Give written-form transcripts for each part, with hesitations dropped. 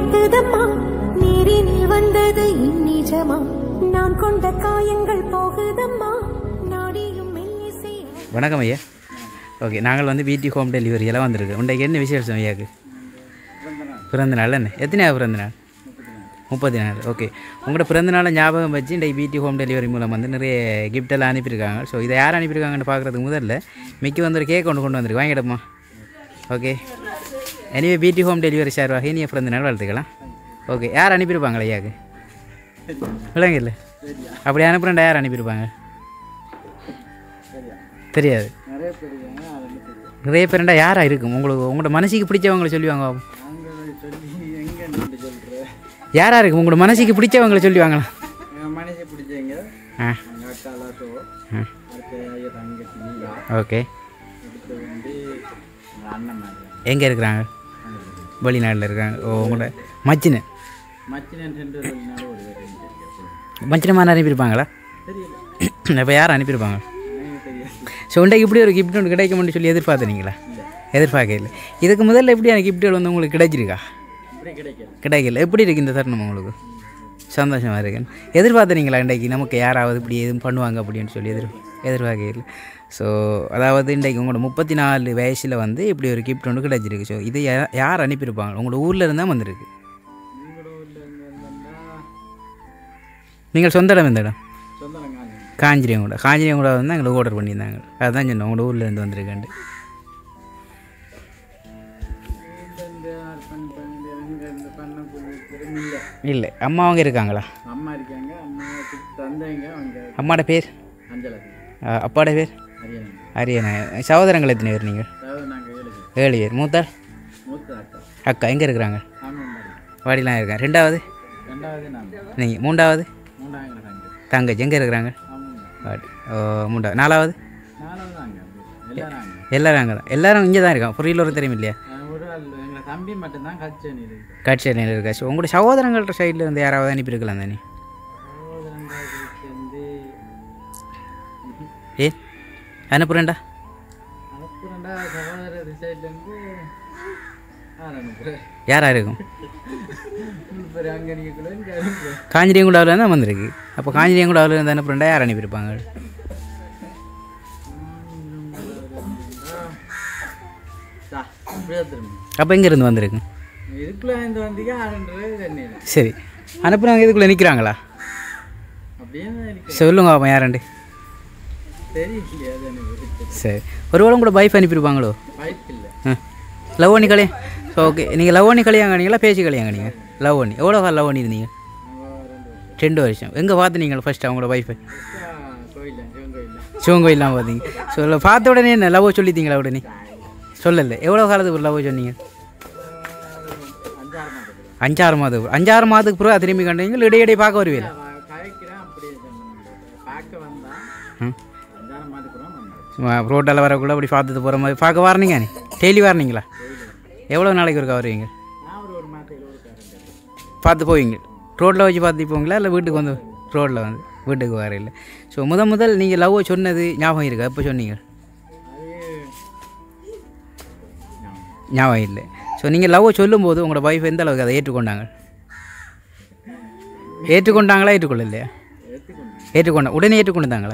கேக்குதம்மா நீரினில் வந்தது இந்நிஜமா நான் கொண்ட காயங்கள் போகுதம்மா நாடியும் மெல்லிசை. வணக்கம் ஐயா. ஓகே, நாங்கள் வந்து வீட்டு ஹோம் டெலிவரி எல்லாம் வந்திருக்கு. உண்டைக்கு என்ன விசேஷம் ஐயாக்கு? பிறந்த நாள் என்ன? எத்தனையா பிறந்த நாள்? 34. ஓகே, உங்களோட பிறந்த நாளை ஞாபகம் வச்சு இன்றைக்கு வீட்டு ஹோம் டெலிவரி மூலம் வந்து நிறைய கிஃப்டெல்லாம் அனுப்பியிருக்காங்க. ஸோ இதை யார் அனுப்பியிருக்காங்கன்னு பார்க்குறதுக்கு முதல்ல மிக்கி வந்து ஒரு கேக் கொண்டு வந்திருக்கு, வாங்கிடுமா? ஓகே, எனிவே வீட்டு ஹோம் டெலிவரி சார்பாக இனிய பிறந்த நாள் வாழ்த்துக்கலாம். ஓகே, யார் அனுப்பியிருப்பாங்களா ஐயாக்கு? இல்லைங்க இல்லை, அப்படி அனுப்புகிறேன்டா யார் அனுப்பியிருப்பாங்க? தெரியாது. நிறைய பேருண்டா யாராக இருக்கும் உங்களுக்கு? உங்களோட மனசுக்கு பிடிச்சவங்களை சொல்லுவாங்க. யாரா இருக்கும் உங்களோட மனசுக்கு பிடிச்சவங்களை சொல்லுவாங்களா? ஓகே, எங்கே இருக்கிறாங்க? வெளிநாட்டில் இருக்காங்க. ஓ, உங்களோட மச்சின மச்சினமான அனுப்பியிருப்பாங்களா? இப்போ யார் அனுப்பியிருப்பாங்க? ஸோ உண்டைக்கு இப்படி ஒரு கிஃப்ட் ஒன்று கிடைக்கும்னு சொல்லி எதிர்பார்த்துனீங்களா? எதிர்பார்க்கல. இதுக்கு முதல்ல எப்படியான கிஃப்ட்டுகள் வந்து உங்களுக்கு கிடைச்சிருக்கா? கிடைக்கல. எப்படி இருக்குது இந்த தருணம் உங்களுக்கு? சந்தோஷமாக இருக்குன்னு எதிர்பார்த்துனீங்களா? இன்றைக்கு நமக்கு யாராவது இப்படி எதுவும் பண்ணுவாங்க அப்படின்னு சொல்லி எதிர்பார்க்கல. ஸோ அதாவது இன்றைக்கு உங்களோட 34 வயசில் வந்து இப்படி ஒரு கிஃப்ட் ஒன்று கிடைச்சிருக்கு. ஸோ இது யார் அனுப்பியிருப்பாங்க? உங்களோட ஊரில் இருந்தால் வந்திருக்கு. நீங்கள் சொந்த இடம் எந்த இடம்? காஞ்சிரியங்கூட வந்து எங்களுக்கு ஆர்டர் பண்ணியிருந்தாங்க. அதுதான் சொன்னோம் உங்களோட ஊரில் இருந்து வந்திருக்காண்டு. இல்லை, அம்மா அவங்க இருக்காங்களா? அம்மாவோட பேர்? அப்பாவோட பேர்? அரியணா. சகோதரங்கள் எத்தனை பேர் நீங்கள்? 7 பேர். மூத்தார்? அக்கா எங்கே இருக்கிறாங்க? வாடிலாம் இருக்காங்க. ரெண்டாவது நீங்கள்? மூன்றாவது தங்கச்சி எங்கே இருக்கிறாங்க? வாடி. மூன்றாவது. நாலாவது? எல்லோரும் அங்கே தான். எல்லோரும் இங்கே தான் இருக்கான். புரியல தெரியும் இல்லையா? கட்சியில் இருக்கா. ஸோ உங்களோட சகோதரங்கள்ட்ட சைடில் இருந்து யாராவது அனுப்பியிருக்கலாம் தானே? ஏ அனுப்புகிறேன்டா. யாராக இருக்கும்? காஞ்சிரியங்குடாவில் தான் வந்திருக்கு. அப்போ காஞ்சிரியங்குடாவில் இருந்து அனுப்புகிறேன்டா யார் அனுப்பியிருப்பாங்க? அப்போ எங்கேருந்து வந்திருக்கு? சரி, அனுப்புனாங்க. இதுக்குள்ளே நிற்கிறாங்களா? சொல்லுங்க அப்போ யாராண்டு? சரி, ஒருவேளை கூட பைஃப் அனுப்பியிருப்பாங்களோ? லவ் பண்ணி கல்யாணம். ஸோ ஓகே, நீங்கள் லவ் பண்ணி கல்யாணம் காணிங்களா பேசி கல்யாணம் காணிங்க? லவ் பண்ணி. எவ்வளோ கால் லவ் பண்ணியிருந்தீங்க? 2 வருஷம். எங்கே பார்த்துனீங்களா ஃபஸ்ட்டு அவங்களோட ஒய்ஃபை? சிவங்கோயிலாம் பார்த்தீங்க. ஸோ பார்த்த உடனே என்ன லவ் சொல்லித்தீங்களா? உடனே சொல்லலை. எவ்வளோ காலத்துக்கு லவ் சொன்னீங்க? 5-6 மாதத்துக்கு. 5-6 மாதத்துக்கு பிறகு திரும்பி கண்டீங்க. இடையிடையே பார்க்க வருவீங்களா? ரோட்டில் வரக்குள்ள அப்படி பார்த்துட்டு போகிற மாதிரி பார்க்க வரணுங்க. நீ டெய்லி வரணுங்களா? எவ்வளோ நாளைக்கு ஒருக்கா வருவீங்க? பார்த்து போவீங்க. ரோட்டில் வச்சு பார்த்து போவீங்களா இல்லை வீட்டுக்கு வந்து? ரோட்டில் வந்து வீட்டுக்கு வரையில்லை. ஸோ முதல் நீங்கள் லவ் சொன்னது ஞாபகம் இருக்கா? எப்போ சொன்னீங்க? ஞாபகம் இல்லை. ஸோ நீங்கள் லவ் சொல்லும்போது உங்களோட ஒய்ஃப் எந்த அளவுக்கு அதை ஏற்றுக்கொண்டாங்களா? ஏற்றுக்கொள்ளலையா? ஏற்றுக்கொண்டா. உடனே ஏற்றுக்கொண்டுதாங்களா?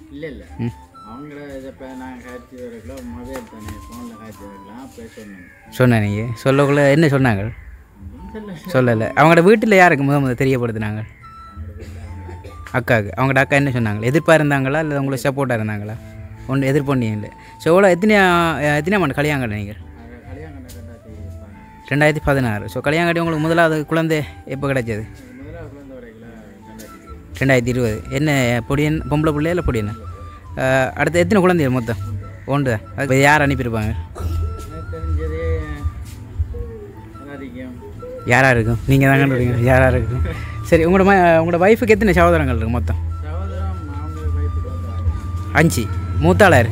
சொன்ன நீங்கள் சொல்லக்குள்ள என்ன சொன்னாங்க? சொல்லலை. அவங்களோட வீட்டில் யாருக்கு முதல் தெரியப்படுத்தினாங்க? அக்காவுக்கு. அவங்களோட அக்கா என்ன சொன்னாங்க? எதிர்ப்பாக இருந்தாங்களா இல்லை உங்களுக்கு சப்போர்ட்டாக இருந்தாங்களா? ஒன்று எதிர்ப்பொண்ணியும் இல்லை. ஸோ எவ்வளோ எத்தனை ஆண்டு கல்யாணம் கட்ட நீங்கள்? 2016. ஸோ கல்யாணம் கட்டி உங்களுக்கு முதலாவது குழந்தை எப்போ கிடைச்சது? 2020. என்ன பொடியன்? பொம்பளை பிள்ளையா இல்லை பொடியன்? அடுத்து எத்தனை குழந்தைகள் மொத்தம்? 1 தான். அது யார் அனுப்பியிருப்பாங்க? யாராக இருக்கும்? நீங்கள் தான் கண்டுறீங்க. யாராக இருக்கும்? சரி, உங்களோட ஒய்ஃபுக்கு எத்தனை சகோதரங்கள் இருக்குது மொத்தம்? 5. மூத்தாளார்?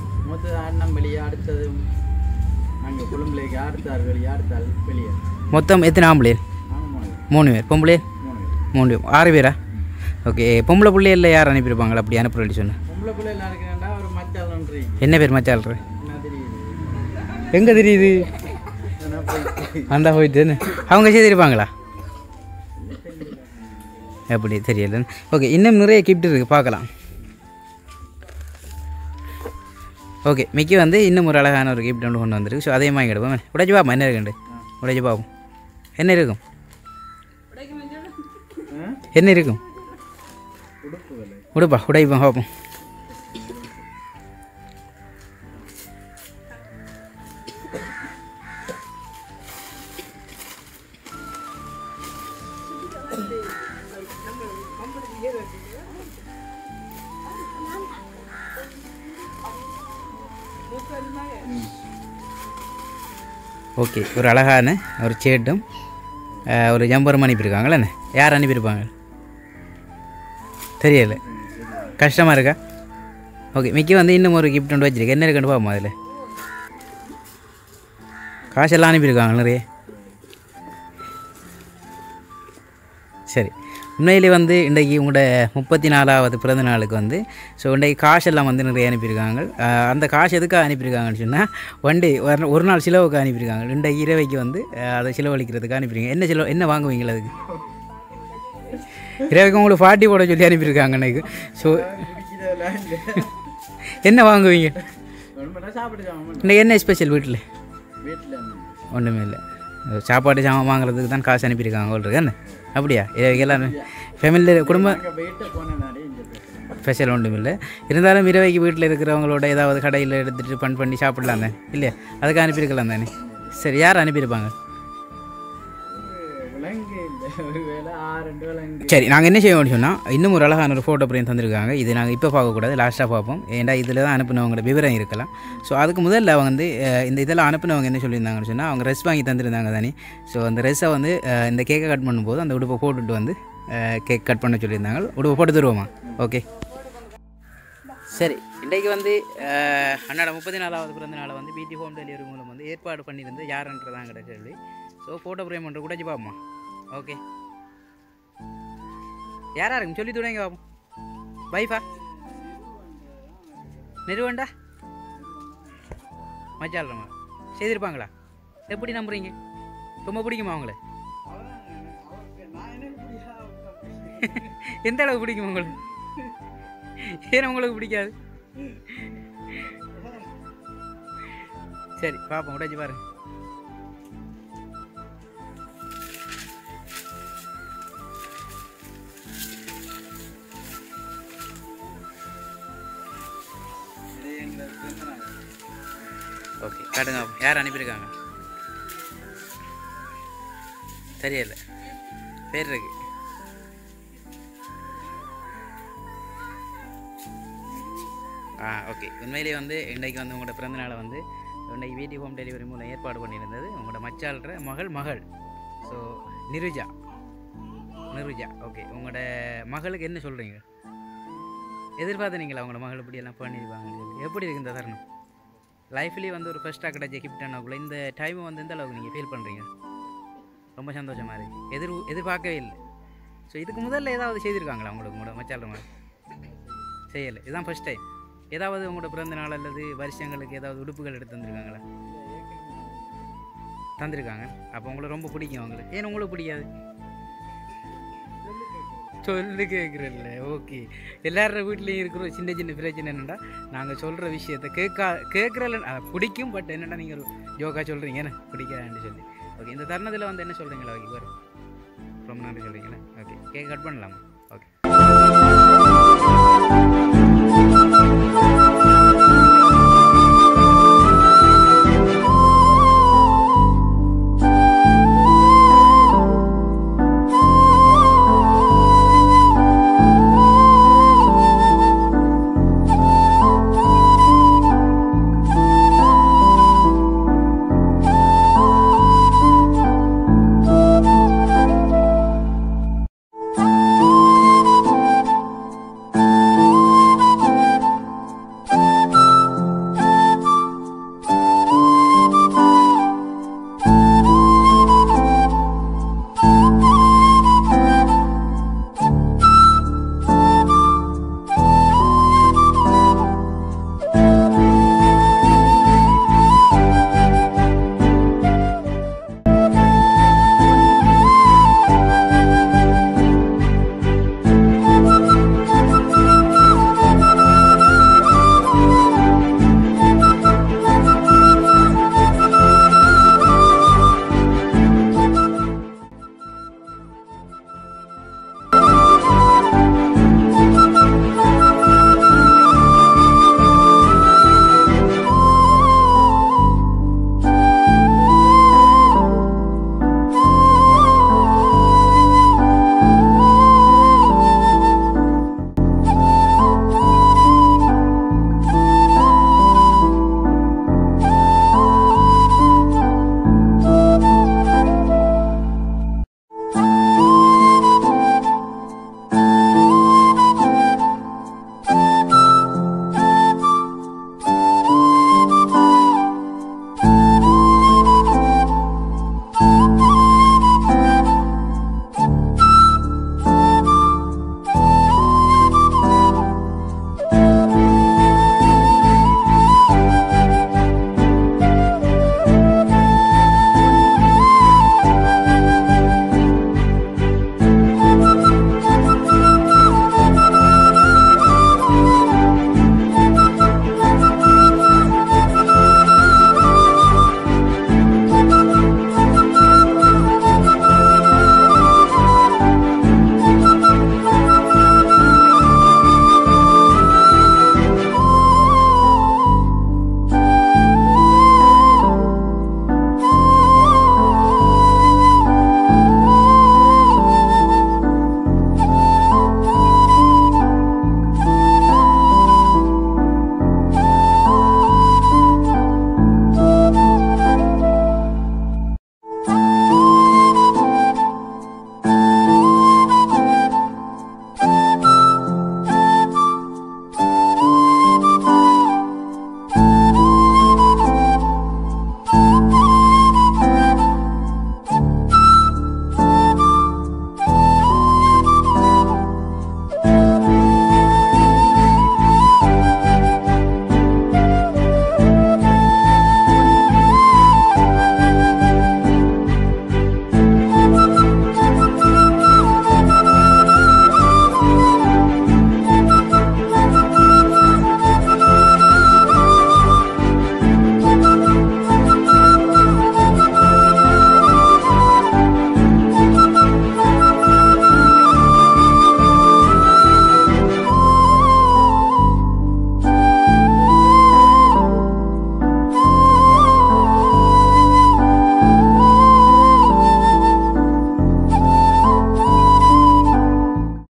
மொத்தம் எத்தனை ஆம்பளை? 3 பேர். பொம்பளை 3 பேர். 6 பேரா? ஓகே, பொம்பளை பிள்ளைல யார் அனுப்பியிருப்பாங்களா? அப்படி அனுப்புறேன்னு சொன்னேன். என்ன பேர் மச்சால்? எங்கே தெரியுது? வந்தால் போயிட்டு அவங்க செய்திருப்பாங்களா எப்படி தெரியல. ஓகே, இன்னும் நிறைய கிஃப்ட் இருக்குது, பார்க்கலாம். ஓகே, மிக்கி வந்து இன்னும் ஒரு அழகான ஒரு கிஃப்ட் ஒன்று கொண்டு வந்துருக்கு. ஸோ அதே மாதிரி கிடப்போம். உடைச்சு பார்ப்போம் என்ன இருக்குண்டு. உடைச்சு பார்ப்போம் என்ன இருக்கும். என்ன இருக்கும் உடுப்பா, உடைப்போம் பார்ப்போம். ஓகே, ஒரு அழகான ஒரு சேட்டும் ஒரு ஜம்பரும் அனுப்பியிருக்காங்களே. யார் அனுப்பியிருப்பாங்க தெரியல, கஷ்டமாக இருக்கா? ஓகே, மிக்கி வந்து இன்னும் ஒரு கிஃப்ட் ஒன்று வச்சுருக்கேன். என்ன இருக்குன்னு பார்ப்போம். அதில் காசெல்லாம் அனுப்பியிருக்காங்க நிறைய. சரி, உண்மையிலே வந்து இன்றைக்கி உங்களோட 34வது பிறந்த நாளுக்கு வந்து ஸோ இன்றைக்கி காசெல்லாம் வந்து நிறைய அனுப்பியிருக்காங்க. அந்த காசு எதுக்காக அனுப்பியிருக்காங்கன்னு சொன்னால் வண்டி ஒரு நாள் சிலவுக்கு அனுப்பியிருக்காங்க. இன்றைக்கு இரவைக்கு வந்து அதை செலவழிக்கிறதுக்கு அனுப்பியிருக்காங்க. என்ன வாங்குவீங்களா அதுக்கு? இரவைக்கு உங்களுக்கு பார்ட்டி போட சொல்லி அனுப்பியிருக்காங்க இன்றைக்கு. ஸோ என்ன வாங்குவீங்க இன்றைக்கி? என்ன ஸ்பெஷல் வீட்டில்? ஒன்றுமே இல்லை, சாப்பாடு சாமான் வாங்குறதுக்கு தான் காசு அனுப்பியிருக்காங்க உங்களுக்கு என்ன? அப்படியா? இரவைக்கு ஃபேமிலியில் குடும்பம் ஸ்பெஷல் ஒன்றும் இல்லை. இருந்தாலும் இரவைக்கு வீட்டில் இருக்கிறவங்களோட ஏதாவது கடையில் எடுத்துகிட்டு பண்ணி சாப்பிட்லாம் தானே இல்லையா? அதுக்கு அனுப்பியிருக்கலாம் தானே. சரி, யார் அனுப்பியிருப்பாங்க? சரி, நாங்கள் என்ன செய்வோம்னு சொன்னால் இன்னும் ஒரு அழகான ஒரு ஃபோட்டோ ஃப்ரேம் தந்திருக்காங்க. இது நாங்கள் இப்போ பார்க்கக்கூடாது, லாஸ்ட்டாக பார்ப்போம். ஏன்டா இதில் தான் அனுப்பினவங்களோட விவரம் இருக்கலாம். ஸோ அதுக்கு முதல்ல அவங்க வந்து இந்த இதெல்லாம் அனுப்பினவங்க என்ன சொல்லியிருந்தாங்கன்னு சொன்னால் அவங்க ரெஸ் வாங்கி தந்துருந்தாங்க தானே. ஸோ அந்த ரெஸ்ஸை வந்து இந்த கேக்கை கட் பண்ணும்போது அந்த உடுப்பை போட்டுட்டு வந்து கேக் கட் பண்ண சொல்லியிருந்தாங்க. உடுப்பை போட்டு தருவோமா? ஓகே, சரி. இன்றைக்கு வந்து அண்ணாட 34வது பிறந்த நாளை வந்து பிடி ஹோம் டெலிவரி மூலம் வந்து ஏற்பாடு பண்ணியிருந்து யாருன்றதாங்க கேள்வி. ஸோ ஃபோட்டோ ஃப்ரேம் ஒன்று கூட பார்ப்போமா? ஓகே, யாரா இருக்கும் சொல்லி தொடங்க பாப்போம். வைஃபா நிறுவண்டா மச்சால்றமா செய்திருப்பாங்களா? எப்படி நம்புறீங்க? ரொம்ப பிடிக்குமா அவங்கள? எந்த அளவுக்கு பிடிக்கும் உங்களுக்கு? ஏன் உங்களுக்கு பிடிக்காது? சரி, பார்ப்போம், உடைச்சு பாருங்க. ஓகே, காட்டுங்க. யார் அனுப்பியிருக்காங்க தெரியல, பேர் இருக்கு. ஓகே, உண்மையிலேயே வந்து இன்றைக்கு வந்து உங்களோட பிறந்தநாளை வந்து இன்றைக்கி வீட்டு ஹோம் டெலிவரி மூலம் ஏற்பாடு பண்ணியிருந்தது உங்களோட மச்சால்ற மகள். ஸோ நிருஜா. ஓகே, உங்களோட மகளுக்கு என்ன சொல்கிறீங்க? எதிர்பார்த்தீங்களா உங்களோட மகள் இப்படியெல்லாம் பண்ணியிருப்பாங்கன்னு சொல்லி? எப்படி இருக்குது இந்த தருணம்? லைஃப்லேயே வந்து ஒரு ஃபஸ்ட்டாக கிடைச்ச கிஃப்ட் ஆனக்குள்ள இந்த டைமை வந்து எந்த அளவுக்கு நீங்கள் ஃபீல் பண்ணுறீங்க? ரொம்ப சந்தோஷமாக இருக்குது. எதிர்பார்க்கவே இல்லை. ஸோ இதுக்கு முதல்ல ஏதாவது செய்திருக்காங்களா உங்களுக்கு உங்களோட மச்சால்ற மாதிரி? செய்யலை, இதுதான் ஃபஸ்ட் டைம். ஏதாவது உங்களோட பிறந்த நாள் அல்லது வருஷங்களுக்கு ஏதாவது உடுப்புகள் எடுத்து தந்துருக்காங்களா? தந்திருக்காங்க. அப்போ உங்களுக்கு ரொம்ப பிடிக்கும் அவங்களுக்கு. ஏன் உங்களுக்கு பிடிக்காது? சொல்லு கேட்குறல்ல. ஓகே, எல்லார வீட்லேயும் இருக்கிற சின்ன பிரச்சனை என்னென்னா நாங்கள் சொல்கிற விஷயத்த கேட்குறல பிடிக்கும். பட் என்னென்னா நீங்கள் ஜோக்கா சொல்கிறீங்க என்ன பிடிக்காதுன்னு சொல்லி. ஓகே, இந்த தருணத்தில் வந்து என்ன சொல்கிறீங்களா? ஓகே, வரும் ரொம்ப நன்றி சொல்கிறீங்களா? ஓகே, கேக் கட் பண்ணலாமா? ஓகே.